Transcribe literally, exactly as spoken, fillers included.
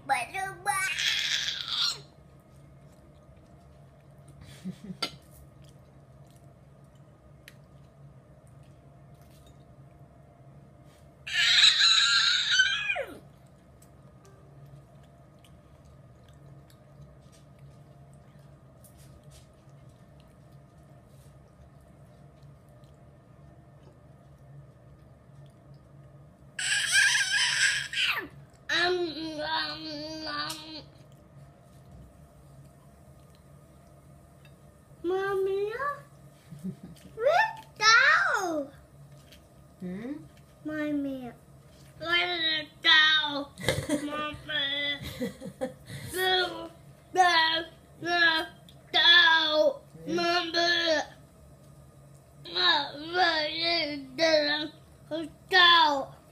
Um, um, um. Mommy, where's cow? Hmm? Mommy, where's the cow? Mommy, the the the cow. Mommy, where is the cow?